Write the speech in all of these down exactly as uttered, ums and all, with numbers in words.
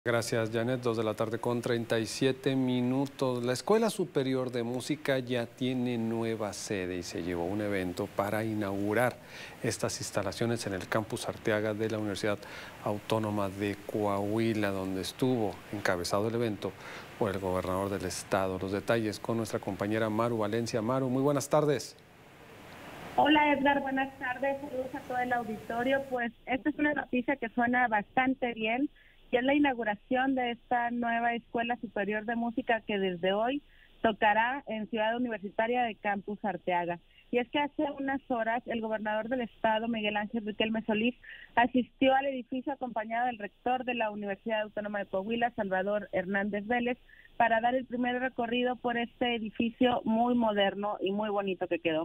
Gracias, Janet. Dos de la tarde con treinta y siete minutos. La Escuela Superior de Música ya tiene nueva sede y se llevó a un evento para inaugurar estas instalaciones en el Campus Arteaga de la Universidad Autónoma de Coahuila, donde estuvo encabezado el evento por el gobernador del estado. Los detalles con nuestra compañera Maru Valencia. Maru, muy buenas tardes. Hola Edgar, buenas tardes. Saludos a todo el auditorio. Pues esta es una noticia que suena bastante bien. Y es la inauguración de esta nueva Escuela Superior de Música que desde hoy tocará en Ciudad Universitaria de Campus Arteaga. Y es que hace unas horas el gobernador del estado, Miguel Ángel Riquelme Solís, asistió al edificio acompañado del rector de la Universidad Autónoma de Coahuila, Salvador Hernández Vélez, para dar el primer recorrido por este edificio muy moderno y muy bonito que quedó.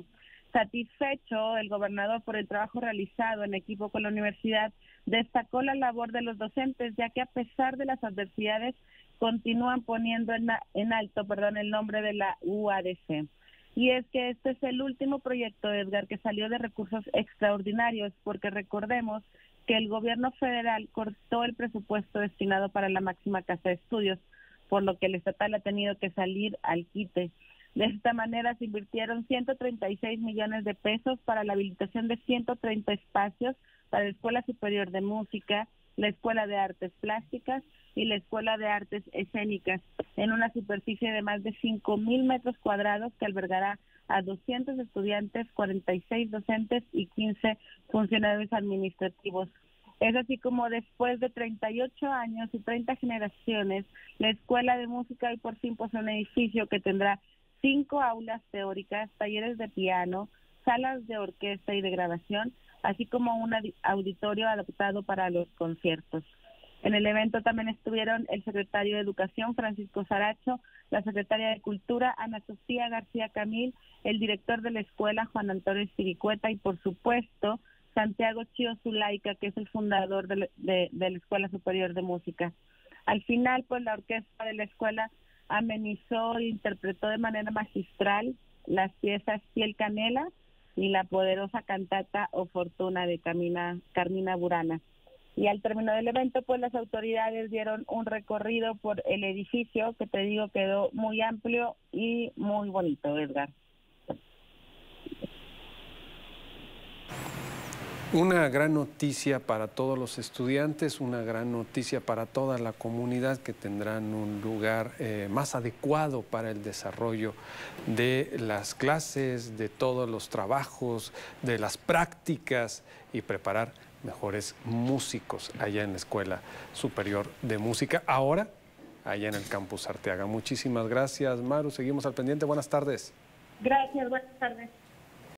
Satisfecho el gobernador por el trabajo realizado en equipo con la universidad, destacó la labor de los docentes, ya que a pesar de las adversidades continúan poniendo en, en alto perdón, el nombre de la U A D C. Y es que este es el último proyecto, Edgar, que salió de recursos extraordinarios, porque recordemos que el gobierno federal cortó el presupuesto destinado para la máxima casa de estudios, por lo que el estatal ha tenido que salir al quite. De esta manera se invirtieron ciento treinta y seis millones de pesos para la habilitación de ciento treinta espacios para la Escuela Superior de Música, la Escuela de Artes Plásticas y la Escuela de Artes Escénicas, en una superficie de más de cinco mil metros cuadrados que albergará a doscientos estudiantes, cuarenta y seis docentes y quince funcionarios administrativos. Es así como después de treinta y ocho años y treinta generaciones, la Escuela de Música hoy por fin posee un edificio que tendrá cinco aulas teóricas, talleres de piano, salas de orquesta y de grabación, así como un auditorio adaptado para los conciertos. En el evento también estuvieron el secretario de Educación, Francisco Saracho, la secretaria de Cultura, Ana Sofía García Camil, el director de la escuela, Juan Antonio Espiricueta, y por supuesto, Santiago Chío Zulaika, que es el fundador de, de, de la Escuela Superior de Música. Al final, pues la orquesta de la escuela amenizó e interpretó de manera magistral las piezas Piel Canela y la poderosa cantata O Fortuna de Camina, Carmina Burana. Y al término del evento, pues las autoridades dieron un recorrido por el edificio que, te digo, quedó muy amplio y muy bonito, Edgar. Una gran noticia para todos los estudiantes, una gran noticia para toda la comunidad, que tendrán un lugar eh, más adecuado para el desarrollo de las clases, de todos los trabajos, de las prácticas y preparar mejores músicos allá en la Escuela Superior de Música, ahora allá en el Campus Arteaga. Muchísimas gracias, Maru. Seguimos al pendiente. Buenas tardes. Gracias, buenas tardes.